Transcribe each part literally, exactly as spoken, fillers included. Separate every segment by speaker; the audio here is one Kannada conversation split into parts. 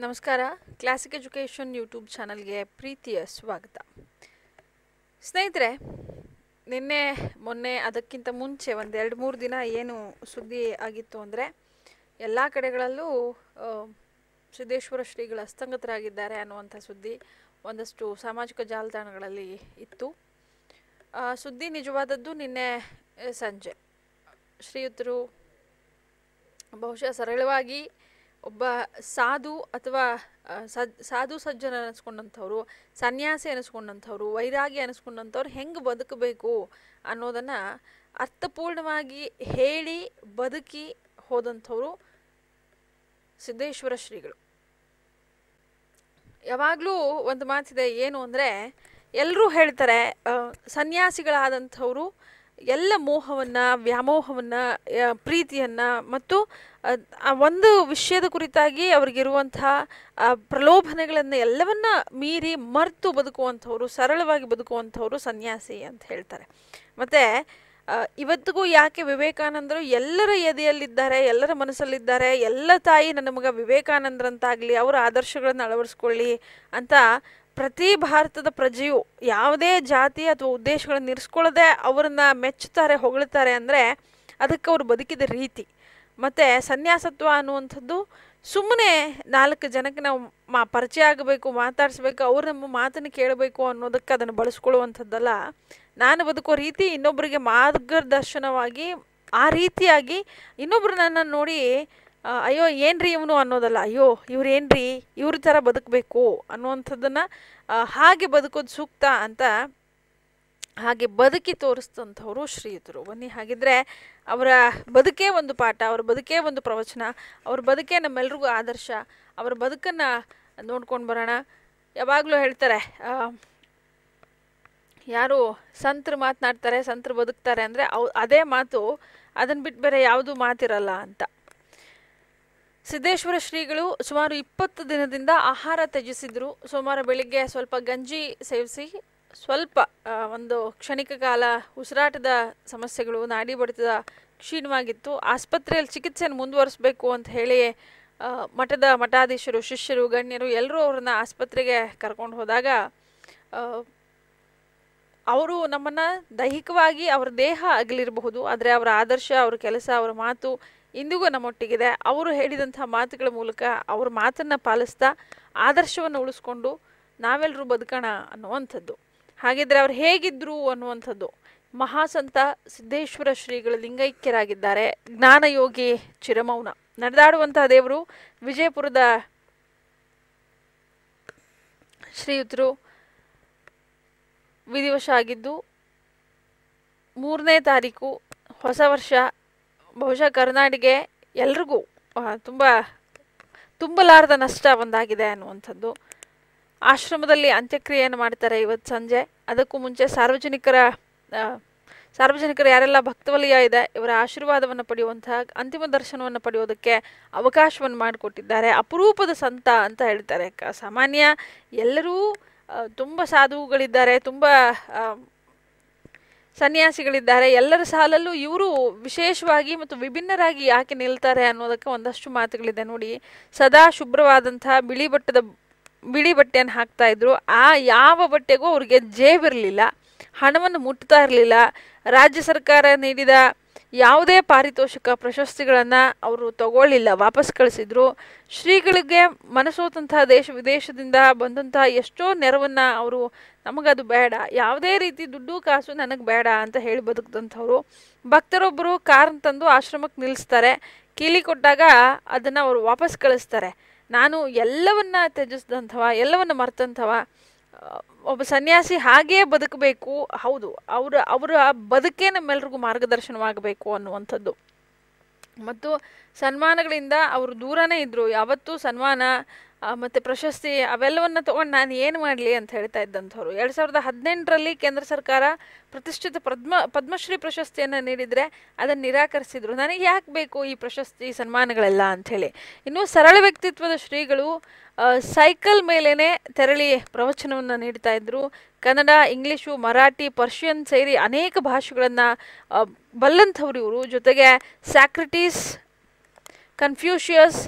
Speaker 1: ನಮಸ್ಕಾರ. ಕ್ಲಾಸಿಕ್ ಎಜುಕೇಷನ್ ಯೂಟ್ಯೂಬ್ ಚಾನಲ್ಗೆ ಪ್ರೀತಿಯ ಸ್ವಾಗತ. ಸ್ನೇಹಿತರೆ, ನಿನ್ನೆ ಮೊನ್ನೆ ಅದಕ್ಕಿಂತ ಮುಂಚೆ ಒಂದು ಎರಡು ಮೂರು ದಿನ ಏನು ಸುದ್ದಿ ಆಗಿತ್ತು ಅಂದರೆ, ಎಲ್ಲ ಕಡೆಗಳಲ್ಲೂ ಸಿದ್ದೇಶ್ವರ ಶ್ರೀಗಳು ಅಸ್ತಂಗತರಾಗಿದ್ದಾರೆ ಅನ್ನುವಂಥ ಸುದ್ದಿ ಒಂದಷ್ಟು ಸಾಮಾಜಿಕ ಜಾಲತಾಣಗಳಲ್ಲಿ ಇತ್ತು. ಸುದ್ದಿ ನಿಜವಾದದ್ದು ನಿನ್ನೆ ಸಂಜೆ. ಶ್ರೀಯುತರು ಬಹುಶಃ ಸರಳವಾಗಿ ಒಬ್ಬ ಸಾಧು ಅಥವಾ ಸಾಧು ಸಜ್ಜನ ಅನಿಸ್ಕೊಂಡಂಥವ್ರು, ಸನ್ಯಾಸಿ ಅನಿಸ್ಕೊಂಡಂಥವ್ರು, ವೈರಾಗಿ ಅನಿಸ್ಕೊಂಡಂಥವ್ರು ಹೆಂಗೆ ಬದುಕಬೇಕು ಅನ್ನೋದನ್ನು ಅರ್ಥಪೂರ್ಣವಾಗಿ ಹೇಳಿ ಬದುಕಿ ಹೋದಂಥವ್ರು ಸಿದ್ದೇಶ್ವರ ಶ್ರೀಗಳು. ಯಾವಾಗಲೂ ಒಂದು ಮಾತಿದೆ, ಏನು ಅಂದರೆ ಎಲ್ಲರೂ ಹೇಳ್ತಾರೆ ಸನ್ಯಾಸಿಗಳಾದಂಥವರು ಎಲ್ಲ ಮೋಹವನ್ನು, ವ್ಯಾಮೋಹವನ್ನು, ಪ್ರೀತಿಯನ್ನು ಮತ್ತು ಒಂದು ವಿಷಯದ ಕುರಿತಾಗಿ ಅವ್ರಿಗಿರುವಂಥ ಪ್ರಲೋಭನೆಗಳನ್ನು ಎಲ್ಲವನ್ನ ಮೀರಿ ಮರೆತು ಬದುಕುವಂಥವ್ರು, ಸರಳವಾಗಿ ಬದುಕುವಂಥವ್ರು ಸನ್ಯಾಸಿ ಅಂತ ಹೇಳ್ತಾರೆ. ಮತ್ತು ಇವತ್ತಿಗೂ ಯಾಕೆ ವಿವೇಕಾನಂದರು ಎಲ್ಲರ ಎದೆಯಲ್ಲಿದ್ದಾರೆ, ಎಲ್ಲರ ಮನಸ್ಸಲ್ಲಿದ್ದಾರೆ, ಎಲ್ಲ ತಾಯಿ ನನ್ನ ಮಗ ವಿವೇಕಾನಂದರಂತಾಗಲಿ, ಅವರ ಆದರ್ಶಗಳನ್ನು ಅಳವಡಿಸ್ಕೊಳ್ಳಿ ಅಂತ ಪ್ರತಿ ಭಾರತದ ಪ್ರಜೆಯು ಯಾವುದೇ ಜಾತಿ ಅಥವಾ ಉದ್ದೇಶಗಳನ್ನು ಇರಿಸ್ಕೊಳ್ಳದೆ ಅವರನ್ನು ಮೆಚ್ಚುತ್ತಾರೆ, ಹೊಗಳುತ್ತಾರೆ ಅಂದರೆ ಅದಕ್ಕೆ ಅವರು ಬದುಕಿದ ರೀತಿ. ಮತ್ತು ಸನ್ಯಾಸತ್ವ ಅನ್ನುವಂಥದ್ದು ಸುಮ್ಮನೆ ನಾಲ್ಕು ಜನಕ್ಕೆ ನಾವು ಮಾ ಪರಿಚಯ ಆಗಬೇಕು, ಮಾತಾಡಿಸ್ಬೇಕು, ಅವ್ರು ನಮ್ಮ ಮಾತನ್ನು ಕೇಳಬೇಕು ಅನ್ನೋದಕ್ಕೆ ಅದನ್ನು ಬಳಸ್ಕೊಳ್ಳುವಂಥದ್ದಲ್ಲ. ನಾನು ಬದುಕೋ ರೀತಿ ಇನ್ನೊಬ್ಬರಿಗೆ ಮಾರ್ಗದರ್ಶನವಾಗಿ, ಆ ರೀತಿಯಾಗಿ ಇನ್ನೊಬ್ರು ನನ್ನನ್ನು ನೋಡಿ ಅಯ್ಯೋ ಏನ್ರಿ ಇವನು ಅನ್ನೋದಲ್ಲ, ಅಯ್ಯೋ ಇವ್ರು ಏನ್ರಿ ಇವ್ರ ಥರ ಬದುಕಬೇಕು ಅನ್ನುವಂಥದ್ದನ್ನು ಹಾಗೆ ಬದುಕೋದು ಸೂಕ್ತ ಅಂತ ಹಾಗೆ ಬದುಕಿ ತೋರಿಸ್ತಂಥವ್ರು ಶ್ರೀಯುತರು. ಬನ್ನಿ ಹಾಗಿದ್ರೆ ಅವರ ಬದುಕೇ ಒಂದು ಪಾಠ, ಅವರ ಬದುಕೇ ಒಂದು ಪ್ರವಚನ, ಅವ್ರ ಬದುಕೇ ನಮ್ಮೆಲ್ರಿಗೂ ಆದರ್ಶ. ಅವರ ಬದುಕನ್ನು ನೋಡ್ಕೊಂಡು ಬರೋಣ. ಯಾವಾಗಲೂ ಹೇಳ್ತಾರೆ, ಯಾರು ಸಂತರು ಮಾತನಾಡ್ತಾರೆ, ಸಂತರು ಬದುಕ್ತಾರೆ ಅಂದರೆ ಅವು ಅದೇ ಮಾತು, ಅದನ್ನು ಬಿಟ್ಟು ಬೇರೆ ಯಾವುದೂ ಮಾತಿರಲ್ಲ ಅಂತ. ಸಿದ್ದೇಶ್ವರ ಶ್ರೀಗಳು ಸುಮಾರು ಇಪ್ಪತ್ತು ದಿನದಿಂದ ಆಹಾರ ತ್ಯಜಿಸಿದ್ರು. ಸೋಮವಾರ ಬೆಳಿಗ್ಗೆ ಸ್ವಲ್ಪ ಗಂಜಿ ಸೇವಿಸಿ, ಸ್ವಲ್ಪ ಒಂದು ಕ್ಷಣಿಕ ಕಾಲ ಉಸಿರಾಟದ ಸಮಸ್ಯೆಗಳು, ನಾಡಿ ಬಡಿತದ ಕ್ಷೀಣವಾಗಿತ್ತು. ಆಸ್ಪತ್ರೆಯಲ್ಲಿ ಚಿಕಿತ್ಸೆಯನ್ನು ಮುಂದುವರಿಸಬೇಕು ಅಂತ ಹೇಳಿ ಮಠದ ಮಠಾಧೀಶರು, ಶಿಷ್ಯರು, ಗಣ್ಯರು ಎಲ್ಲರೂ ಅವ್ರನ್ನ ಆಸ್ಪತ್ರೆಗೆ ಕರ್ಕೊಂಡು ಹೋದಾಗ ಅವರು ನಮ್ಮನ್ನು ದೈಹಿಕವಾಗಿ ಅವರ ದೇಹ ಅಗಲಿರಬಹುದು, ಆದರೆ ಅವರ ಆದರ್ಶ, ಅವರ ಕೆಲಸ, ಅವರ ಮಾತು ಇಂದಿಗೂ ನಮ್ಮೊಟ್ಟಿಗಿದೆ. ಅವರು ಹೇಳಿದಂಥ ಮಾತುಗಳ ಮೂಲಕ ಅವ್ರ ಮಾತನ್ನು ಪಾಲಿಸ್ತಾ ಆದರ್ಶವನ್ನು ಉಳಿಸ್ಕೊಂಡು ನಾವೆಲ್ಲರೂ ಬದುಕೋಣ ಅನ್ನುವಂಥದ್ದು. ಹಾಗಿದ್ರೆ ಅವ್ರು ಹೇಗಿದ್ರು ಅನ್ನುವಂಥದ್ದು. ಮಹಾಸಂತ ಸಿದ್ದೇಶ್ವರ ಶ್ರೀಗಳು ಲಿಂಗೈಕ್ಯರಾಗಿದ್ದಾರೆ, ಜ್ಞಾನಯೋಗಿ, ಚಿರಮೌನ. ನಡೆದಾಡುವಂತಹ ದೇವರು ವಿಜಯಪುರದ ಶ್ರೀಯುತರು ವಿಧಿವಶ ಆಗಿದ್ದು, ಮೂರನೇ ತಾರೀಕು ಹೊಸ ವರ್ಷ ಬಹುಶಃ ಕರ್ನಾಟಕ ಎಲ್ರಿಗೂ ತುಂಬ ತುಂಬಲಾರದ ನಷ್ಟ ಒಂದಾಗಿದೆ ಅನ್ನುವಂಥದ್ದು. ಆಶ್ರಮದಲ್ಲಿ ಅಂತ್ಯಕ್ರಿಯೆಯನ್ನು ಮಾಡ್ತಾರೆ ಇವತ್ತು ಸಂಜೆ. ಅದಕ್ಕೂ ಮುಂಚೆ ಸಾರ್ವಜನಿಕರ ಸಾರ್ವಜನಿಕರು ಯಾರೆಲ್ಲ ಭಕ್ತವಲಯ ಇದೆ ಇವರ ಆಶೀರ್ವಾದವನ್ನು ಪಡೆಯುವಂತಹ, ಅಂತಿಮ ದರ್ಶನವನ್ನು ಪಡೆಯೋದಕ್ಕೆ ಅವಕಾಶವನ್ನು ಮಾಡಿಕೊಟ್ಟಿದ್ದಾರೆ. ಅಪರೂಪದ ಸಂತ ಅಂತ ಹೇಳ್ತಾರೆ. ಸಾಮಾನ್ಯ ಎಲ್ಲರೂ ತುಂಬ ಸಾಧುಗಳಿದ್ದಾರೆ, ತುಂಬ ಸನ್ಯಾಸಿಗಳಿದ್ದಾರೆ. ಎಲ್ಲರ ಸಾಲಲ್ಲೂ ಇವರು ವಿಶೇಷವಾಗಿ ಮತ್ತು ವಿಭಿನ್ನರಾಗಿ ಯಾಕೆ ನಿಲ್ತಾರೆ ಅನ್ನೋದಕ್ಕೆ ಒಂದಷ್ಟು ಮಾತುಗಳಿದೆ ನೋಡಿ. ಸದಾ ಶುಭ್ರವಾದಂಥ ಬಿಳಿ ಬಟ್ಟದ ಬಿಳಿ ಬಟ್ಟೆಯನ್ನು ಹಾಕ್ತಾ ಇದ್ರು. ಆ ಯಾವ ಬಟ್ಟೆಗೂ ಅವ್ರಿಗೆ ಜೇಬಿರಲಿಲ್ಲ, ಹಣವನ್ನು ಮುಟ್ತಾ ಇರಲಿಲ್ಲ. ರಾಜ್ಯ ಸರ್ಕಾರ ನೀಡಿದ ಯಾವುದೇ ಪಾರಿತೋಷಿಕ ಪ್ರಶಸ್ತಿಗಳನ್ನು ಅವರು ತಗೊಳ್ಳಿಲ್ಲ, ವಾಪಸ್ ಕಳಿಸಿದ್ರು. ಶ್ರೀಗಳಿಗೆ ಮನಸೋತಂತಹ ದೇಶ ವಿದೇಶದಿಂದ ಬಂದಂತಹ ಎಷ್ಟೋ ನೆರವನ್ನು ಅವರು ನಮಗದು ಬೇಡ, ಯಾವುದೇ ರೀತಿ ದುಡ್ಡು ಕಾಸು ನನಗೆ ಬೇಡ ಅಂತ ಹೇಳಿ ಬದುಕಿದಂಥವ್ರು. ಭಕ್ತರೊಬ್ಬರು ಕಾರ್ ತಂದು ಆಶ್ರಮಕ್ಕೆ ನಿಲ್ಲಿಸ್ತಾರೆ, ಕೀಲಿ ಕೊಟ್ಟಾಗ ಅದನ್ನು ಅವರು ವಾಪಸ್ ಕಳಿಸ್ತಾರೆ. ನಾನು ಎಲ್ಲವನ್ನ ತ್ಯಜಿಸಿದಂಥವ, ಎಲ್ಲವನ್ನ ಮರ್ತಂಥವ ಒಬ್ಬ ಸನ್ಯಾಸಿ ಹಾಗೇ ಬದುಕಬೇಕು. ಹೌದು, ಅವರ ಅವರ ಬದುಕೇ ನಮ್ಮೆಲ್ರಿಗೂ ಮಾರ್ಗದರ್ಶನವಾಗಬೇಕು ಅನ್ನುವಂಥದ್ದು. ಮತ್ತು ಸನ್ಮಾನಗಳಿಂದ ಅವರು ದೂರನೇ ಇದ್ದರು. ಯಾವತ್ತೂ ಸನ್ಮಾನ ಮತ್ತು ಪ್ರಶಸ್ತಿ ಅವೆಲ್ಲವನ್ನು ತೊಗೊಂಡು ನಾನು ಏನು ಮಾಡಲಿ ಅಂತ ಹೇಳ್ತಾ ಇದ್ದಂಥವ್ರು. ಎರಡು ಸಾವಿರದ ಹದಿನೆಂಟರಲ್ಲಿ ಕೇಂದ್ರ ಸರ್ಕಾರ ಪ್ರತಿಷ್ಠಿತ ಪದ್ಮ ಪದ್ಮಶ್ರೀ ಪ್ರಶಸ್ತಿಯನ್ನು ನೀಡಿದರೆ ಅದನ್ನು ನಿರಾಕರಿಸಿದರು. ನನಗೆ ಯಾಕೆ ಬೇಕು ಈ ಪ್ರಶಸ್ತಿ ಸನ್ಮಾನಗಳೆಲ್ಲ ಅಂಥೇಳಿ. ಇನ್ನೂ ಸರಳ ವ್ಯಕ್ತಿತ್ವದ ಶ್ರೀಗಳು ಸೈಕಲ್ ಮೇಲೇ ತೆರಳಿ ಪ್ರವಚನವನ್ನು ನೀಡ್ತಾ ಇದ್ದರು. ಕನ್ನಡ, ಇಂಗ್ಲೀಷು, ಮರಾಠಿ, ಪರ್ಷಿಯನ್ ಸೇರಿ ಅನೇಕ ಭಾಷೆಗಳನ್ನು ಬಲ್ಲಂಥವ್ರು ಇವರು. ಜೊತೆಗೆ ಸ್ಯಾಕ್ರಟೀಸ್, ಕನ್ಫ್ಯೂಷಿಯಸ್,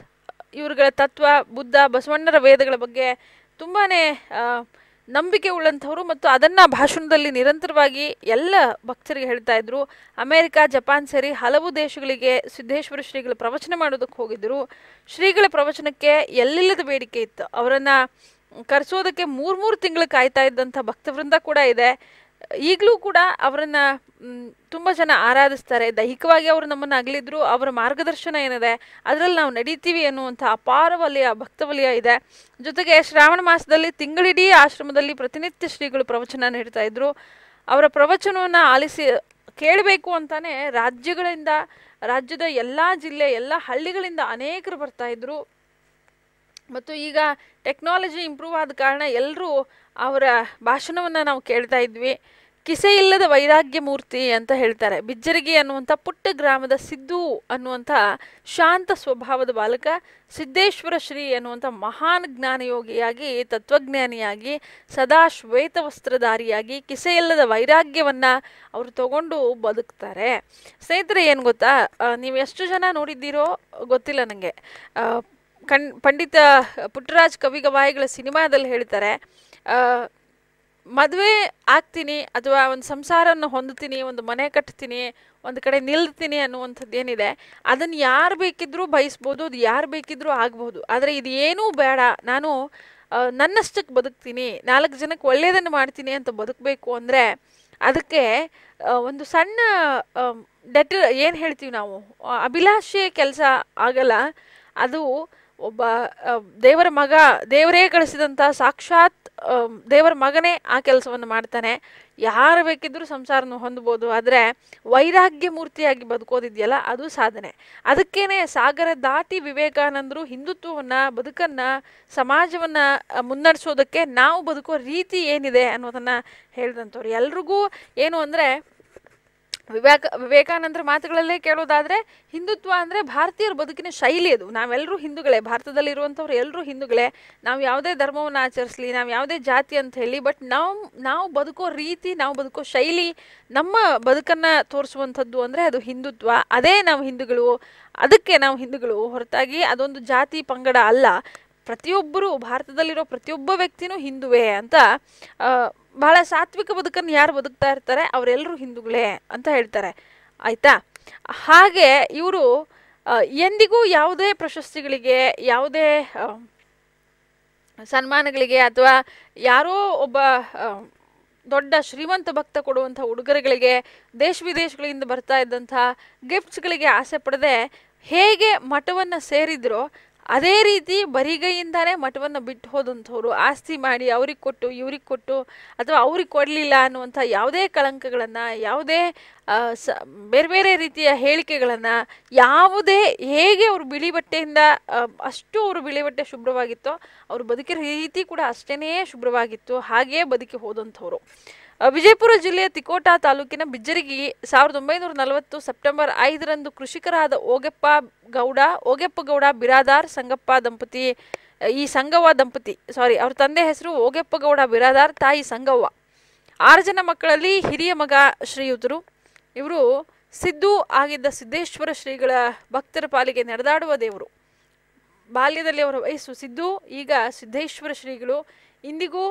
Speaker 1: ಇವರುಗಳ ತತ್ವ, ಬುದ್ಧ, ಬಸವಣ್ಣರ ವೇದಗಳ ಬಗ್ಗೆ ತುಂಬಾ ನಂಬಿಕೆ ಉಳ್ಳಂಥವ್ರು ಮತ್ತು ಅದನ್ನು ಭಾಷಣದಲ್ಲಿ ನಿರಂತರವಾಗಿ ಎಲ್ಲ ಭಕ್ತರಿಗೆ ಹೇಳ್ತಾ ಇದ್ರು. ಅಮೇರಿಕ, ಜಪಾನ್ ಸೇರಿ ಹಲವು ದೇಶಗಳಿಗೆ ಸಿದ್ದೇಶ್ವರ ಶ್ರೀಗಳು ಪ್ರವಚನ ಮಾಡೋದಕ್ಕೆ ಹೋಗಿದ್ದರು. ಶ್ರೀಗಳ ಪ್ರವಚನಕ್ಕೆ ಎಲ್ಲಿಲ್ಲದ ಬೇಡಿಕೆ ಇತ್ತು. ಅವರನ್ನು ಕರೆಸೋದಕ್ಕೆ ಮೂರು ಮೂರು ತಿಂಗಳು ಕಾಯ್ತಾ ಇದ್ದಂಥ ಭಕ್ತವೃಂದ ಕೂಡ ಇದೆ. ಈಗಲೂ ಕೂಡ ಅವರನ್ನು ತುಂಬ ಜನ ಆರಾಧಿಸ್ತಾರೆ. ದೈಹಿಕವಾಗಿ ಅವರು ನಮ್ಮನ್ನು ಅಗಲಿದ್ರು, ಅವರ ಮಾರ್ಗದರ್ಶನ ಏನಿದೆ ಅದರಲ್ಲಿ ನಾವು ನಡೀತೀವಿ ಅನ್ನುವಂಥ ಅಪಾರ ವಲಯ, ಭಕ್ತವಲಯ ಇದೆ. ಜೊತೆಗೆ ಶ್ರಾವಣ ಮಾಸದಲ್ಲಿ ತಿಂಗಳಿಡೀ ಆಶ್ರಮದಲ್ಲಿ ಪ್ರತಿನಿತ್ಯ ಶ್ರೀಗಳು ಪ್ರವಚನ ನೀಡ್ತಾ ಇದ್ರು. ಅವರ ಪ್ರವಚನವನ್ನು ಆಲಿಸಿ ಕೇಳಬೇಕು ಅಂತಾನೆ ರಾಜ್ಯಗಳಿಂದ, ರಾಜ್ಯದ ಎಲ್ಲ ಜಿಲ್ಲೆ, ಎಲ್ಲ ಹಳ್ಳಿಗಳಿಂದ ಅನೇಕರು ಬರ್ತಾ ಇದ್ರು. ಮತ್ತು ಈಗ ಟೆಕ್ನಾಲಜಿ ಇಂಪ್ರೂವ್ ಆದ ಕಾರಣ ಎಲ್ಲರೂ ಅವರ ಭಾಷಣವನ್ನು ನಾವು ಕೇಳ್ತಾ ಇದ್ವಿ. ಕಿಸೆ ಇಲ್ಲದ ವೈರಾಗ್ಯ ಮೂರ್ತಿ ಅಂತ ಹೇಳ್ತಾರೆ. ಬಿಜ್ಜರಗಿ ಅನ್ನುವಂಥ ಪುಟ್ಟ ಗ್ರಾಮದ ಸಿದ್ದು ಅನ್ನುವಂಥ ಶಾಂತ ಸ್ವಭಾವದ ಬಾಲಕ ಸಿದ್ದೇಶ್ವರ ಶ್ರೀ ಅನ್ನುವಂಥ ಮಹಾನ್ ಜ್ಞಾನಯೋಗಿಯಾಗಿ, ತತ್ವಜ್ಞಾನಿಯಾಗಿ, ಸದಾ ಶ್ವೇತ ವಸ್ತ್ರಧಾರಿಯಾಗಿ ಕಿಸೆ ಇಲ್ಲದ ವೈರಾಗ್ಯವನ್ನು ಅವರು ತಗೊಂಡು ಬದುಕ್ತಾರೆ. ಸ್ನೇಹಿತರೆ, ಏನು ಗೊತ್ತಾ, ನೀವು ಎಷ್ಟು ಜನ ನೋಡಿದ್ದೀರೋ ಗೊತ್ತಿಲ್ಲ ನನಗೆ. ಕಣ್ ಪಂಡಿತ ಪುಟ್ಟರಾಜ್ ಕವಿಗವಾಯಿಗಳ ಸಿನಿಮಾದಲ್ಲಿ ಹೇಳ್ತಾರೆ, ಮದುವೆ ಆಗ್ತೀನಿ ಅಥವಾ ಒಂದು ಸಂಸಾರವನ್ನು ಹೊಂದ್ತೀನಿ, ಒಂದು ಮನೆ ಕಟ್ತೀನಿ, ಒಂದು ಕಡೆ ನಿಲ್ತೀನಿ ಅನ್ನುವಂಥದ್ದು ಏನಿದೆ ಅದನ್ನು ಯಾರು ಬೇಕಿದ್ರೂ ಬಯಸ್ಬೋದು, ಅದು ಯಾರು ಬೇಕಿದ್ರೂ ಆಗ್ಬೋದು. ಆದರೆ ಇದು ಏನೂ ಬೇಡ, ನಾನು ನನ್ನಷ್ಟಕ್ಕೆ ಬದುಕ್ತೀನಿ, ನಾಲ್ಕು ಜನಕ್ಕೆ ಒಳ್ಳೆಯದನ್ನು ಮಾಡ್ತೀನಿ ಅಂತ ಬದುಕಬೇಕು ಅಂದರೆ ಅದಕ್ಕೆ ಒಂದು ಸಣ್ಣ ಡೆಟ್ ಏನು ಹೇಳ್ತೀವಿ ನಾವು, ಅಭಿಲಾಷೆಯ ಕೆಲಸ ಆಗಲ್ಲ. ಅದು ಒಬ್ಬ ದೇವರ ಮಗ, ದೇವರೇ ಕಳಿಸಿದಂಥ ಸಾಕ್ಷಾತ್ ದೇವರ ಮಗನೇ ಆ ಕೆಲಸವನ್ನು ಮಾಡ್ತಾನೆ. ಯಾರು ಬೇಕಿದ್ರೂ ಸಂಸಾರನ ಹೊಂದ್ಬೋದು. ಆದರೆ ವೈರಾಗ್ಯ ಮೂರ್ತಿಯಾಗಿ ಬದುಕೋದಿದೆಯಲ್ಲ, ಅದು ಸಾಧನೆ. ಅದಕ್ಕೇನೆ ಸಾಗರ ದಾಟಿ ವಿವೇಕಾನಂದರು ಹಿಂದುತ್ವವನ್ನು, ಬದುಕನ್ನು, ಸಮಾಜವನ್ನು ಮುನ್ನಡೆಸೋದಕ್ಕೆ ನಾವು ಬದುಕೋ ರೀತಿ ಏನಿದೆ ಅನ್ನೋದನ್ನು ಹೇಳಿದಂಥವ್ರು. ಎಲ್ರಿಗೂ ಏನು ಅಂದರೆ, ವಿವೇಕ ವಿವೇಕಾನಂದರ ಮಾತುಗಳಲ್ಲೇ ಕೇಳೋದಾದರೆ, ಹಿಂದುತ್ವ ಅಂದರೆ ಭಾರತೀಯರ ಬದುಕಿನ ಶೈಲಿ. ಅದು ನಾವೆಲ್ಲರೂ ಹಿಂದೂಗಳೇ, ಭಾರತದಲ್ಲಿರುವಂಥವ್ರು ಎಲ್ಲರೂ ಹಿಂದೂಗಳೇ. ನಾವು ಯಾವುದೇ ಧರ್ಮವನ್ನು ಆಚರಿಸಲಿ, ನಾವು ಯಾವುದೇ ಜಾತಿ ಅಂತ ಹೇಳಿ, ಬಟ್ ನಾವು ನಾವು ಬದುಕೋ ರೀತಿ, ನಾವು ಬದುಕೋ ಶೈಲಿ, ನಮ್ಮ ಬದುಕನ್ನು ತೋರಿಸುವಂಥದ್ದು ಅಂದರೆ ಅದು ಹಿಂದುತ್ವ. ಅದೇ ನಾವು ಹಿಂದೂಗಳು, ಅದಕ್ಕೆ ನಾವು ಹಿಂದೂಗಳು, ಹೊರತಾಗಿ ಅದೊಂದು ಜಾತಿ ಪಂಗಡ ಅಲ್ಲ. ಪ್ರತಿಯೊಬ್ಬರು, ಭಾರತದಲ್ಲಿರೋ ಪ್ರತಿಯೊಬ್ಬ ವ್ಯಕ್ತಿನೂ ಹಿಂದುವೇ ಅಂತ, ಬಹಳ ಸಾತ್ವಿಕ ಬದುಕನ್ನು ಯಾರು ಬದುಕ್ತಾ ಇರ್ತಾರೆ ಅವರೆಲ್ಲರೂ ಹಿಂದೂಗಳೇ ಅಂತ ಹೇಳ್ತಾರೆ. ಆಯಿತಾ? ಹಾಗೆ ಇವರು ಎಂದಿಗೂ ಯಾವುದೇ ಪ್ರಶಸ್ತಿಗಳಿಗೆ, ಯಾವುದೇ ಸನ್ಮಾನಗಳಿಗೆ ಅಥವಾ ಯಾರೋ ಒಬ್ಬ ದೊಡ್ಡ ಶ್ರೀಮಂತ ಭಕ್ತ ಕೊಡುವಂಥ ಉಡುಗೊರೆಗಳಿಗೆ, ದೇಶ ವಿದೇಶಗಳಿಂದ ಬರ್ತಾ ಇದ್ದಂಥ ಗಿಫ್ಟ್ಸ್ಗಳಿಗೆ ಆಸೆ ಪಡದೆ ಹೇಗೆ ಮಠವನ್ನು ಸೇರಿದ್ರೋ ಅದೇ ರೀತಿ ಬರಿಗೈಯಿಂದಾನೇ ಮಠವನ್ನು ಬಿಟ್ಟು ಹೋದಂಥವ್ರು, ಆಸ್ತಿ ಮಾಡಿ ಅವ್ರಿಗೆ ಕೊಟ್ಟು ಇವ್ರಿಗೆ ಕೊಟ್ಟು ಅಥವಾ ಅವ್ರಿಗೆ ಕೊಡಲಿಲ್ಲ ಅನ್ನುವಂಥ ಯಾವುದೇ ಕಳಂಕಗಳನ್ನು, ಯಾವುದೇ ಸ ಬೇರೆ ಬೇರೆ ರೀತಿಯ ಹೇಳಿಕೆಗಳನ್ನು, ಯಾವುದೇ ಹೇಗೆ ಅವರು ಬಿಳಿ ಬಟ್ಟೆಯಿಂದ ಅಷ್ಟು ಅವರು ಬಿಳಿ ಬಟ್ಟೆ ಶುಭ್ರವಾಗಿತ್ತೋ ಅವರು ಬದುಕಿರೋ ರೀತಿ ಕೂಡ ಅಷ್ಟೇ ಶುಭ್ರವಾಗಿತ್ತು. ಹಾಗೇ ಬದುಕಿ ಹೋದಂಥವ್ರು. ವಿಜಯಪುರ ಜಿಲ್ಲೆಯ ತಿಕೋಟಾ ತಾಲೂಕಿನ ಬಿಜ್ಜರಗಿ ಸಾವಿರದ ಒಂಬೈನೂರ ನಲವತ್ತು ಸೆಪ್ಟೆಂಬರ್ ಐದರಂದು ಕೃಷಿಕರಾದ ಓಗೆಪ್ಪ ಗೌಡ ಓಗೆಪ್ಪ ಗೌಡ ಬಿರಾದಾರ್ ಸಂಗಪ್ಪ ದಂಪತಿ, ಈ ಸಂಗವ್ವ ದಂಪತಿ ಸಾರಿ ಅವ್ರ ತಂದೆ ಹೆಸರು ಓಗೆಪ್ಪ ಗೌಡ ಬಿರಾದಾರ್, ತಾಯಿ ಸಂಗವ್ವ. ಆರು ಜನ ಮಕ್ಕಳಲ್ಲಿ ಹಿರಿಯ ಮಗ ಶ್ರೀಯುತರು. ಇವರು ಸಿದ್ದು ಆಗಿದ್ದ ಸಿದ್ದೇಶ್ವರ ಶ್ರೀಗಳ ಭಕ್ತರ ಪಾಲಿಗೆ ನಡೆದಾಡುವ ದೇವರು. ಬಾಲ್ಯದಲ್ಲಿ ಅವರ ವಯಸ್ಸು ಸಿದ್ದು, ಈಗ ಸಿದ್ದೇಶ್ವರ ಶ್ರೀಗಳು. ಇಂದಿಗೂ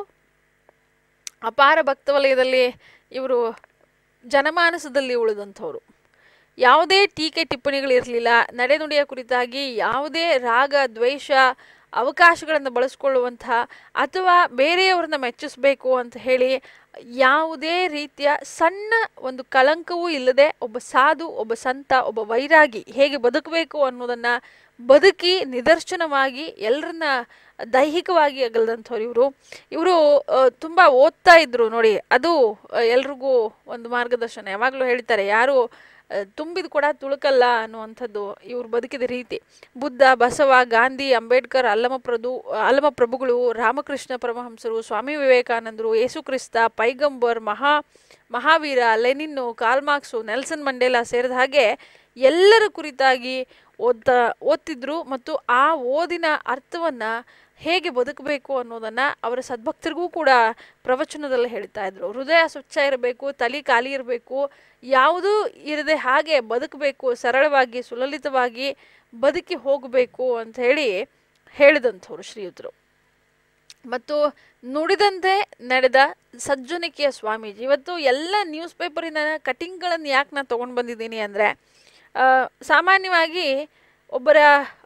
Speaker 1: ಅಪಾರ ಭಕ್ತ ವಲಯದಲ್ಲಿ ಇವರು ಜನಮಾನಸದಲ್ಲಿ ಉಳಿದಂಥವ್ರು. ಯಾವುದೇ ಟೀಕೆ ಟಿಪ್ಪಣಿಗಳಿರಲಿಲ್ಲ. ನಡೆನುಡಿಯ ಕುರಿತಾಗಿ ಯಾವುದೇ ರಾಗ, ದ್ವೇಷ, ಅವಕಾಶಗಳನ್ನು ಬಳಸ್ಕೊಳ್ಳುವಂಥ ಅಥವಾ ಬೇರೆಯವ್ರನ್ನ ಮೆಚ್ಚಿಸಬೇಕು ಅಂತ ಹೇಳಿ ಯಾವುದೇ ರೀತಿಯ ಸಣ್ಣ ಒಂದು ಕಳಂಕವೂ ಇಲ್ಲದೆ ಒಬ್ಬ ಸಾಧು, ಒಬ್ಬ ಸಂತ, ಒಬ್ಬ ವೈರಾಗಿ ಹೇಗೆ ಬದುಕಬೇಕು ಅನ್ನೋದನ್ನು ಬದುಕಿ ನಿದರ್ಶನವಾಗಿ ಎಲ್ಲರನ್ನ ದೈಹಿಕವಾಗಿ ಅಗಲ್ದಂಥವ್ರು ಇವರು. ಇವರು ತುಂಬ ಓದ್ತಾ ಇದ್ರು ನೋಡಿ, ಅದು ಎಲ್ರಿಗೂ ಒಂದು ಮಾರ್ಗದರ್ಶನ. ಯಾವಾಗಲೂ ಹೇಳ್ತಾರೆ, ಯಾರು ತುಂಬಿದ ಕೂಡ ತುಳುಕಲ್ಲ ಅನ್ನುವಂಥದ್ದು ಇವ್ರು ಬದುಕಿದ ರೀತಿ. ಬುದ್ಧ, ಬಸವ, ಗಾಂಧಿ, ಅಂಬೇಡ್ಕರ್, ಅಲ್ಲಮ ಪ್ರಭು ಅಲ್ಲಮ ಪ್ರಭುಗಳು, ರಾಮಕೃಷ್ಣ ಪರಮಹಂಸರು, ಸ್ವಾಮಿ ವಿವೇಕಾನಂದರು, ಯೇಸು ಕ್ರಿಸ್ತ, ಪೈಗಂಬರ್, ಮಹಾ Mahavira, Lenin, Karl Marx, Nelson Mandela ಸೇರಿದ ಹಾಗೆ ಎಲ್ಲರ ಕುರಿತಾಗಿ ಓದ್ತಾ ಓದ್ತಿದ್ರು. ಮತ್ತು ಆ ಓದಿನ ಅರ್ಥವನ್ನು ಹೇಗೆ ಬದುಕಬೇಕು ಅನ್ನೋದನ್ನು ಅವರ ಸದ್ಭಕ್ತರಿಗೂ ಕೂಡ ಪ್ರವಚನದಲ್ಲಿ ಹೇಳ್ತಾ ಇದ್ರು. ಹೃದಯ ಸ್ವಚ್ಛ ಇರಬೇಕು, ತಲೆ ಖಾಲಿ ಇರಬೇಕು, ಯಾವುದೂ ಇರದೆ ಹಾಗೆ ಬದುಕಬೇಕು, ಸರಳವಾಗಿ ಸುಲಲಿತವಾಗಿ ಬದುಕಿ ಹೋಗಬೇಕು ಅಂತ ಹೇಳಿ ಹೇಳಿದಂಥವ್ರು ಶ್ರೀಯುತರು. ಮತ್ತು ನುಡಿದಂತೆ ನಡೆದ ಸಜ್ಜನಿಕೆಯ ಸ್ವಾಮೀಜಿ. ಇವತ್ತು ಎಲ್ಲ ನ್ಯೂಸ್ ಪೇಪರಿನ ಕಟಿಂಗ್ಗಳನ್ನು ಯಾಕೆ ನಾನು ತೊಗೊಂಡು ಬಂದಿದ್ದೀನಿ ಅಂದರೆ, ಸಾಮಾನ್ಯವಾಗಿ ಒಬ್ಬರ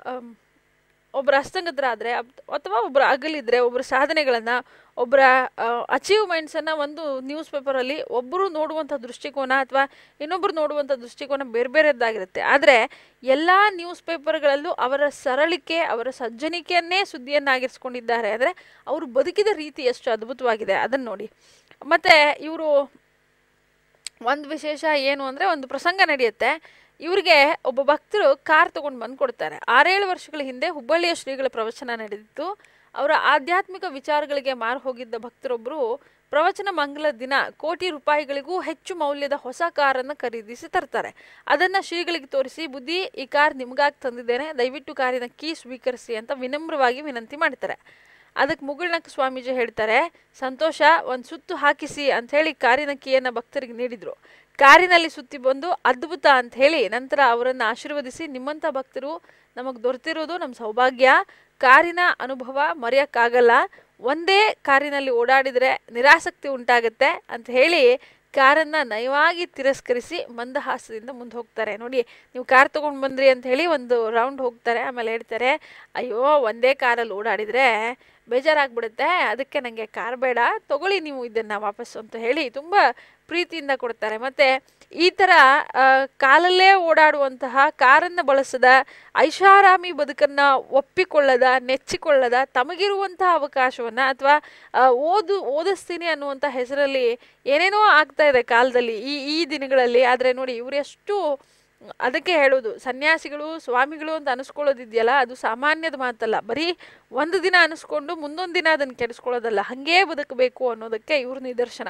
Speaker 1: ಒಬ್ಬರ ಹಸ್ತಂಗತರಾದರೆ ಅಥವಾ ಒಬ್ಬರ ಅಗಲಿದ್ರೆ ಒಬ್ಬರ ಸಾಧನೆಗಳನ್ನು, ಒಬ್ಬರ ಅಚೀವ್ಮೆಂಟ್ಸನ್ನು ಒಂದು ನ್ಯೂಸ್ ಪೇಪರಲ್ಲಿ ಒಬ್ಬರು ನೋಡುವಂಥ ದೃಷ್ಟಿಕೋನ ಅಥವಾ ಇನ್ನೊಬ್ಬರು ನೋಡುವಂಥ ದೃಷ್ಟಿಕೋನ ಬೇರೆ ಬೇರೆದ್ದಾಗಿರುತ್ತೆ. ಆದರೆ ಎಲ್ಲ ನ್ಯೂಸ್ ಪೇಪರ್ಗಳಲ್ಲೂ ಅವರ ಸರಳಿಕೆ, ಅವರ ಸಜ್ಜನಿಕೆಯನ್ನೇ ಸುದ್ದಿಯನ್ನಾಗಿರಿಸ್ಕೊಂಡಿದ್ದಾರೆ. ಅಂದರೆ ಅವರು ಬದುಕಿದ ರೀತಿ ಎಷ್ಟು ಅದ್ಭುತವಾಗಿದೆ ಅದನ್ನು ನೋಡಿ. ಮತ್ತು ಇವರು ಒಂದು ವಿಶೇಷ ಏನು ಅಂದರೆ, ಒಂದು ಪ್ರಸಂಗ ನಡೆಯುತ್ತೆ. ಇವರಿಗೆ ಒಬ್ಬ ಭಕ್ತರು ಕಾರ್ ತೊಗೊಂಡು ಬಂದು ಕೊಡ್ತಾರೆ. ಆರೇಳು ವರ್ಷಗಳ ಹಿಂದೆ ಹುಬ್ಬಳ್ಳಿಯ ಶ್ರೀಗಳ ಪ್ರವಚನ ನಡೆದಿತ್ತು. ಅವರ ಆಧ್ಯಾತ್ಮಿಕ ವಿಚಾರಗಳಿಗೆ ಮಾರು ಹೋಗಿದ್ದ ಭಕ್ತರೊಬ್ಬರು ಪ್ರವಚನ ಮಂಗಲ ದಿನ ಕೋಟಿ ರೂಪಾಯಿಗಳಿಗೂ ಹೆಚ್ಚು ಮೌಲ್ಯದ ಹೊಸ ಕಾರನ್ನು ಖರೀದಿಸಿ ತರ್ತಾರೆ. ಅದನ್ನು ಶ್ರೀಗಳಿಗೆ ತೋರಿಸಿ, ಬುದ್ಧಿ, ಈ ಕಾರ್ ನಿಮಗಾಗಿ ತಂದಿದ್ದೇನೆ, ದಯವಿಟ್ಟು ಕಾರಿನ ಕೀ ಸ್ವೀಕರಿಸಿ ಅಂತ ವಿನಮ್ರವಾಗಿ ವಿನಂತಿ ಮಾಡ್ತಾರೆ. ಅದಕ್ಕೆ ಮುಗುಳ್ನಕ್ಕ ಸ್ವಾಮೀಜಿ ಹೇಳ್ತಾರೆ, ಸಂತೋಷ, ಒಂದು ಸುತ್ತು ಹಾಕಿಸಿ ಅಂಥೇಳಿ ಕಾರಿನ ಕೀಯನ್ನು ಭಕ್ತರಿಗೆ ನೀಡಿದರು. ಕಾರಿನಲ್ಲಿ ಸುತ್ತಿ ಬಂದು ಅದ್ಭುತ ಅಂತ ಹೇಳಿ ನಂತರ ಅವರನ್ನು ಆಶೀರ್ವದಿಸಿ, ನಿಮ್ಮಂಥ ಭಕ್ತರು ನಮಗೆ ದೊರೆತಿರೋದು ನಮ್ಮ ಸೌಭಾಗ್ಯ, ಕಾರಿನ ಅನುಭವ ಮರೆಯೋಕ್ಕಾಗಲ್ಲ, ಒಂದೇ ಕಾರಿನಲ್ಲಿ ಓಡಾಡಿದರೆ ನಿರಾಸಕ್ತಿ ಉಂಟಾಗುತ್ತೆ ಅಂತ ಹೇಳಿ ಕಾರನ್ನು ನಯವಾಗಿ ತಿರಸ್ಕರಿಸಿ ಮಂದಹಾಸದಿಂದ ಮುಂದೆ ಹೋಗ್ತಾರೆ. ನೋಡಿ, ನೀವು ಕಾರ್ ತೊಗೊಂಡು ಬಂದ್ರಿ ಅಂತ ಹೇಳಿ ಒಂದು ರೌಂಡ್ ಹೋಗ್ತಾರೆ. ಆಮೇಲೆ ಹೇಳ್ತಾರೆ, ಅಯ್ಯೋ ಒಂದೇ ಕಾರಲ್ಲಿ ಓಡಾಡಿದರೆ ಬೇಜಾರಾಗ್ಬಿಡುತ್ತೆ, ಅದಕ್ಕೆ ನನಗೆ ಕಾರ್ ಬೇಡ, ತಗೊಳ್ಳಿ ನೀವು ಇದನ್ನು ವಾಪಸ್ಸು ಅಂತ ಹೇಳಿ ತುಂಬ ಪ್ರೀತಿಯಿಂದ ಕೊಡ್ತಾರೆ. ಮತ್ತು ಈ ಥರ ಕಾಲಲ್ಲೇ ಓಡಾಡುವಂತಹ, ಕಾರನ್ನು ಬಳಸದ, ಐಷಾರಾಮಿ ಬದುಕನ್ನು ಒಪ್ಪಿಕೊಳ್ಳದ, ನೆಚ್ಚಿಕೊಳ್ಳದ, ತಮಗಿರುವಂತಹ ಅವಕಾಶವನ್ನು ಅಥವಾ ಓದು ಓದಿಸ್ತೀನಿ ಅನ್ನುವಂಥ ಹೆಸರಲ್ಲಿ ಏನೇನೋ ಆಗ್ತಾ ಇದೆ ಕಾಲದಲ್ಲಿ ಈ ಈ ದಿನಗಳಲ್ಲಿ. ಆದರೆ ನೋಡಿ, ಇವರೆಷ್ಟು, ಅದಕ್ಕೆ ಹೇಳೋದು, ಸನ್ಯಾಸಿಗಳು ಸ್ವಾಮಿಗಳು ಅಂತ ಅನಿಸ್ಕೊಳ್ಳೋದಿದೆಯಲ್ಲ, ಅದು ಸಾಮಾನ್ಯದ ಮಾತಲ್ಲ. ಬರೀ ಒಂದು ದಿನ ಅನಿಸ್ಕೊಂಡು ಮುಂದೊಂದು ದಿನ ಅದನ್ನು ಕೆಡಿಸ್ಕೊಳ್ಳೋದಲ್ಲ, ಹಾಗೇ ಬದುಕಬೇಕು ಅನ್ನೋದಕ್ಕೆ ಇವ್ರ ನಿದರ್ಶನ.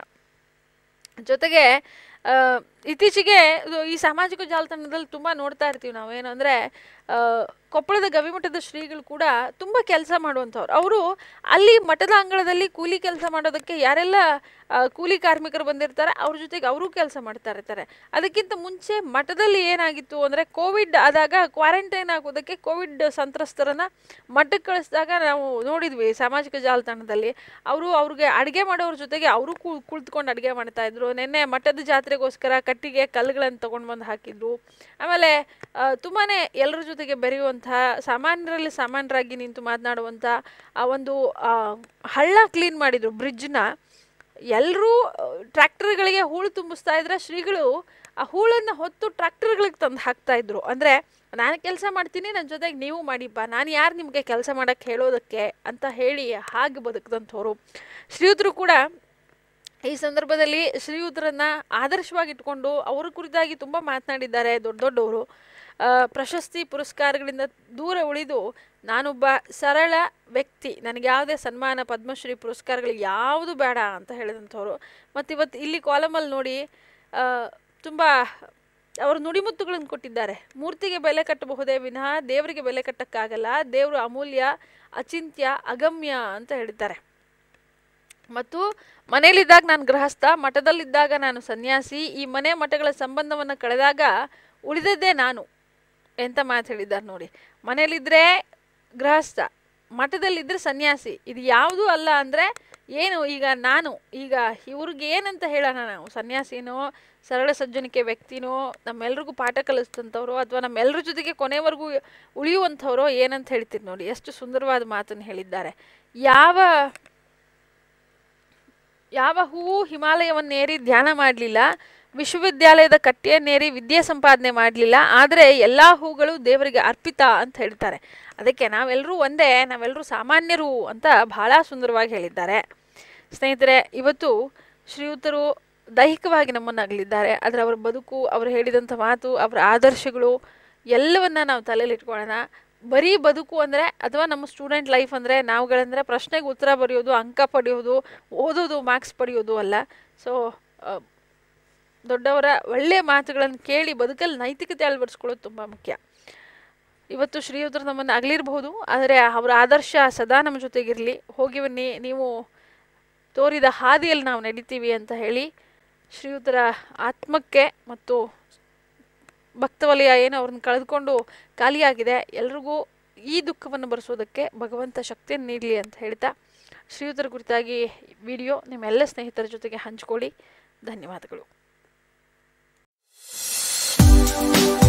Speaker 1: ಜೊತೆಗೆ ಇತ್ತೀಚೆಗೆ ಈ ಸಾಮಾಜಿಕ ಜಾಲತಾಣದಲ್ಲಿ ತುಂಬ ನೋಡ್ತಾ ಇರ್ತೀವಿ ನಾವು. ಏನಂದರೆ, ಕೊಪ್ಪಳದ ಗವಿಮಠದ ಶ್ರೀಗಳು ಕೂಡ ತುಂಬ ಕೆಲಸ ಮಾಡುವಂಥವ್ರು. ಅವರು ಅಲ್ಲಿ ಮಠದ ಅಂಗಳದಲ್ಲಿ ಕೂಲಿ ಕೆಲಸ ಮಾಡೋದಕ್ಕೆ ಯಾರೆಲ್ಲ ಕೂಲಿ ಕಾರ್ಮಿಕರು ಬಂದಿರ್ತಾರೆ ಅವ್ರ ಜೊತೆಗೆ ಅವರು ಕೆಲಸ ಮಾಡ್ತಾ ಇರ್ತಾರೆ. ಅದಕ್ಕಿಂತ ಮುಂಚೆ ಮಠದಲ್ಲಿ ಏನಾಗಿತ್ತು ಅಂದರೆ, ಕೋವಿಡ್ ಆದಾಗ ಕ್ವಾರಂಟೈನ್ ಆಗೋದಕ್ಕೆ ಕೋವಿಡ್ ಸಂತ್ರಸ್ತರನ್ನು ಮಠಕ್ಕೆ ಕಳಿಸಿದಾಗ ನಾವು ನೋಡಿದ್ವಿ ಸಾಮಾಜಿಕ ಜಾಲತಾಣದಲ್ಲಿ. ಅವರು ಅವ್ರಿಗೆ ಅಡುಗೆ ಮಾಡೋರ ಜೊತೆಗೆ ಅವರು ಕು ಕುಳಿತುಕೊಂಡು ಅಡುಗೆ ಮಾಡ್ತಾಯಿದ್ರು. ನಿನ್ನೆ ಮಠದ ಜಾತ್ರೆಗೋಸ್ಕರ ಕಟ್ಟಿಗೆ ಕಲ್ಲುಗಳನ್ನು ತೊಗೊಂಡು ಬಂದು ಹಾಕಿದ್ರು. ಆಮೇಲೆ ತುಂಬಾ ಎಲ್ಲರ ಜೊತೆಗೆ ಬೆರೆಯುವಂಥ, ಸಾಮಾನ್ಯರಲ್ಲಿ ಸಾಮಾನ್ಯರಾಗಿ ನಿಂತು ಮಾತನಾಡುವಂಥ ಆ ಒಂದು ಹಳ್ಳ ಕ್ಲೀನ್ ಮಾಡಿದರು, ಬ್ರಿಡ್ಜ್ನ. ಎಲ್ಲರೂ ಟ್ರ್ಯಾಕ್ಟರ್ಗಳಿಗೆ ಹೂಳು ತುಂಬಿಸ್ತಾ ಇದ್ರೆ, ಶ್ರೀಗಳು ಆ ಹೂಳನ್ನು ಹೊತ್ತು ಟ್ರ್ಯಾಕ್ಟರ್ಗಳಿಗೆ ತಂದು ಹಾಕ್ತಾಯಿದ್ರು. ಅಂದರೆ, ನಾನು ಕೆಲಸ ಮಾಡ್ತೀನಿ, ನನ್ನ ಜೊತೆಗೆ ನೀವು ಮಾಡಿಪ್ಪ, ನಾನು ಯಾರು ನಿಮಗೆ ಕೆಲಸ ಮಾಡೋಕ್ಕೆ ಹೇಳೋದಕ್ಕೆ ಅಂತ ಹೇಳಿ ಹಾಗೆ ಬದುಕಿದಂಥವ್ರು. ಶ್ರೀಯುತರು ಕೂಡ ಈ ಸಂದರ್ಭದಲ್ಲಿ ಶ್ರೀಯುತರನ್ನು ಆದರ್ಶವಾಗಿಟ್ಕೊಂಡು ಅವರ ಕುರಿತಾಗಿ ತುಂಬ ಮಾತನಾಡಿದ್ದಾರೆ ದೊಡ್ಡ ದೊಡ್ಡವರು. ಪ್ರಶಸ್ತಿ ಪುರಸ್ಕಾರಗಳಿಂದ ದೂರ ಉಳಿದು, ನಾನೊಬ್ಬ ಸರಳ ವ್ಯಕ್ತಿ, ನನಗೆ ಯಾವುದೇ ಸನ್ಮಾನ, ಪದ್ಮಶ್ರೀ ಪುರಸ್ಕಾರಗಳು ಯಾವುದು ಬೇಡ ಅಂತ ಹೇಳಿದಂಥವ್ರು. ಮತ್ತು ಇವತ್ತು ಇಲ್ಲಿ ಕಾಲಮಲ್ಲಿ ನೋಡಿ, ತುಂಬ ಅವರು ನುಡಿಮುತ್ತುಗಳನ್ನು ಕೊಟ್ಟಿದ್ದಾರೆ. ಮೂರ್ತಿಗೆ ಬೆಲೆ ಕಟ್ಟಬಹುದೇ ವಿನಃ ದೇವರಿಗೆ ಬೆಲೆ ಕಟ್ಟಕ್ಕಾಗಲ್ಲ, ದೇವರು ಅಮೂಲ್ಯ, ಅಚಿಂತ್ಯ, ಅಗಮ್ಯ ಅಂತ ಹೇಳ್ತಾರೆ. ಮತ್ತು ಮನೆಯಲ್ಲಿದ್ದಾಗ ನಾನು ಗೃಹಸ್ಥ, ಮಠದಲ್ಲಿದ್ದಾಗ ನಾನು ಸನ್ಯಾಸಿ, ಈ ಮನೆ ಮಠಗಳ ಸಂಬಂಧವನ್ನು ಕಳೆದಾಗ ಉಳಿದದ್ದೇ ನಾನು ಎಂತ ಮಾತು ಹೇಳಿದ್ದಾರೆ ನೋಡಿ. ಮನೆಯಲ್ಲಿದ್ದರೆ ಗೃಹಸ್ಥ, ಮಠದಲ್ಲಿದ್ದರೆ ಸನ್ಯಾಸಿ, ಇದು ಯಾವುದೂ ಅಲ್ಲ ಅಂದರೆ ಏನು? ಈಗ ನಾನು ಈಗ ಇವ್ರಿಗೆ ಏನಂತ ಹೇಳೋಣ ನಾವು? ಸನ್ಯಾಸಿನೋ, ಸರಳ ಸಜ್ಜನಿಕೆ ವ್ಯಕ್ತಿನೋ, ನಮ್ಮೆಲ್ರಿಗೂ ಪಾಠ ಕಲಿಸ್ತಂಥವ್ರು, ಅಥವಾ ನಮ್ಮೆಲ್ಲರ ಜೊತೆಗೆ ಕೊನೆವರೆಗೂ ಉಳಿಯುವಂಥವ್ರೋ ಏನಂತ ಹೇಳ್ತೀರಿ ನೋಡಿ. ಎಷ್ಟು ಸುಂದರವಾದ ಮಾತನ್ನು ಹೇಳಿದ್ದಾರೆ. ಯಾವ ಯಾವ ಹೂವು ಹಿಮಾಲಯವನ್ನೇರಿ ಧ್ಯಾನ ಮಾಡಲಿಲ್ಲ, ವಿಶ್ವವಿದ್ಯಾಲಯದ ಕಟ್ಟೆಯನ್ನೇರಿ ವಿದ್ಯೆ ಸಂಪಾದನೆ ಮಾಡಲಿಲ್ಲ, ಆದರೆ ಎಲ್ಲ ಹೂಗಳು ದೇವರಿಗೆ ಅರ್ಪಿತ ಅಂತ ಹೇಳ್ತಾರೆ. ಅದಕ್ಕೆ ನಾವೆಲ್ಲರೂ ಒಂದೇ, ನಾವೆಲ್ಲರೂ ಸಾಮಾನ್ಯರು ಅಂತ ಬಹಳ ಸುಂದರವಾಗಿ ಹೇಳಿದ್ದಾರೆ. ಸ್ನೇಹಿತರೆ, ಇವತ್ತು ಶ್ರೀಯುತರು ದೈಹಿಕವಾಗಿ ನಮ್ಮನ್ನು ಅಗಲಿದ್ದಾರೆ. ಆದರೆ ಅವರ ಬದುಕು, ಅವರು ಹೇಳಿದಂಥ ಮಾತು, ಅವರ ಆದರ್ಶಗಳು ಎಲ್ಲವನ್ನ ನಾವು ತಲೆಯಲ್ಲಿ ಇಟ್ಕೊಳ್ಳೋಣ. ಬರೀ ಬದುಕು ಅಂದರೆ, ಅಥವಾ ನಮ್ಮ ಸ್ಟೂಡೆಂಟ್ ಲೈಫ್ ಅಂದರೆ, ನಾವುಗಳಂದರೆ ಪ್ರಶ್ನೆಗೆ ಉತ್ತರ ಬರೆಯೋದು, ಅಂಕ ಪಡೆಯೋದು, ಓದೋದು, ಮಾರ್ಕ್ಸ್ ಪಡೆಯೋದು ಅಲ್ಲ. ಸೊ ದೊಡ್ಡವರ ಒಳ್ಳೆಯ ಮಾತುಗಳನ್ನು ಕೇಳಿ ಬದುಕಲ್ಲಿ ನೈತಿಕತೆ ಅಳವಡಿಸ್ಕೊಳ್ಳೋದು ತುಂಬ ಮುಖ್ಯ. ಇವತ್ತು ಶ್ರೀಯುತರು ನಮ್ಮನ್ನು ಅಗಲಿರಬಹುದು, ಆದರೆ ಅವರ ಆದರ್ಶ ಸದಾ ನಮ್ಮ ಜೊತೆಗಿರಲಿ. ಹೋಗಿ ಬನ್ನಿ, ನೀವು ತೋರಿದ ಹಾದಿಯಲ್ಲಿ ನಾವು ನಡೀತೀವಿ ಅಂತ ಹೇಳಿ ಶ್ರೀಯುತರ ಆತ್ಮಕ್ಕೆ ಮತ್ತು ಭಕ್ತವಲಯ ಏನು ಅವ್ರನ್ನ ಕಳೆದುಕೊಂಡು ಖಾಲಿಯಾಗಿದೆ ಎಲ್ರಿಗೂ ಈ ದುಃಖವನ್ನು ಬರೆಸೋದಕ್ಕೆ ಭಗವಂತ ಶಕ್ತಿಯನ್ನು ನೀಡಲಿ ಅಂತ ಹೇಳ್ತಾ ಶ್ರೀಯುತರ ಕುರಿತಾಗಿ ವಿಡಿಯೋ ನಿಮ್ಮೆಲ್ಲ ಸ್ನೇಹಿತರ ಜೊತೆಗೆ ಹಂಚ್ಕೊಳ್ಳಿ. ಧನ್ಯವಾದಗಳು.